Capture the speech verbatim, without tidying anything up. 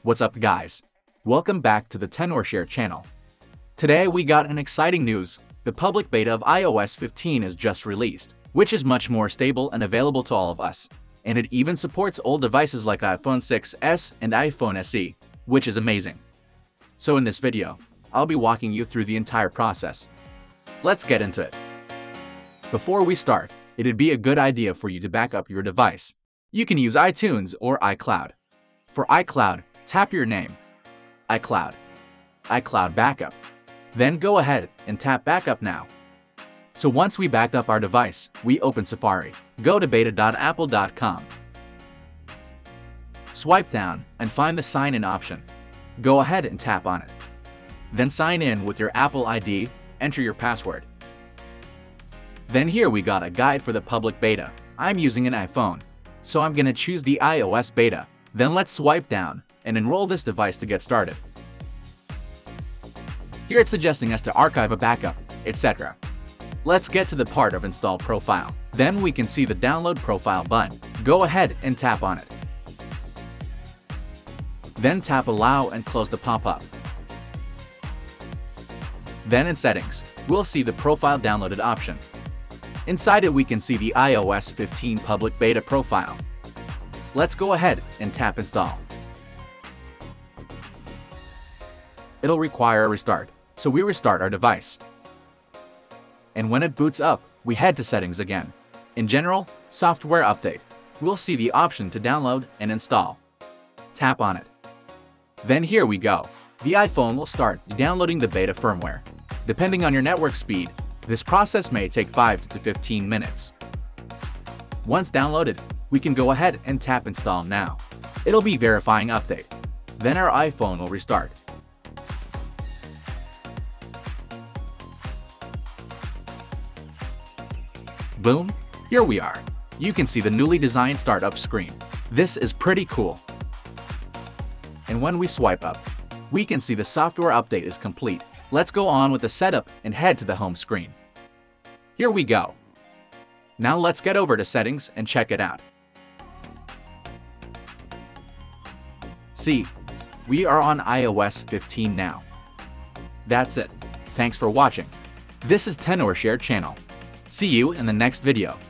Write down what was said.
What's up guys? Welcome back to the Tenorshare channel. Today we got an exciting news. The public beta of i O S fifteen is just released, which is much more stable and available to all of us. And it even supports old devices like iPhone six S and iPhone S E, which is amazing. So in this video, I'll be walking you through the entire process. Let's get into it. Before we start, it'd be a good idea for you to back up your device. You can use iTunes or iCloud. For iCloud, tap your name, iCloud, iCloud Backup. Then go ahead and tap Backup now. So once we backed up our device, we open Safari. Go to beta dot apple dot com. Swipe down and find the Sign In option. Go ahead and tap on it. Then sign in with your Apple I D, enter your password. Then here we got a guide for the public beta. I'm using an iPhone, so I'm gonna choose the iOS beta. Then let's swipe down and enroll this device to get started. Here it's suggesting us to archive a backup, et cetera. Let's get to the part of Install Profile. Then we can see the Download Profile button. Go ahead and tap on it. Then tap Allow and close the pop-up. Then in Settings, we'll see the Profile Downloaded option. Inside it we can see the i O S fifteen public beta profile. Let's go ahead and tap Install. It'll require a restart, so we restart our device. And when it boots up, we head to Settings again. In General, Software Update, we'll see the option to download and install. Tap on it. Then here we go. The iPhone will start downloading the beta firmware. Depending on your network speed, this process may take five to fifteen minutes. Once downloaded, we can go ahead and tap Install now. It'll be verifying update. Then our iPhone will restart. Boom! Here we are. You can see the newly designed startup screen. This is pretty cool. And when we swipe up, we can see the software update is complete. Let's go on with the setup and head to the home screen. Here we go. Now let's get over to Settings and check it out. See, we are on i O S fifteen now. That's it. Thanks for watching. This is Tenorshare channel. See you in the next video.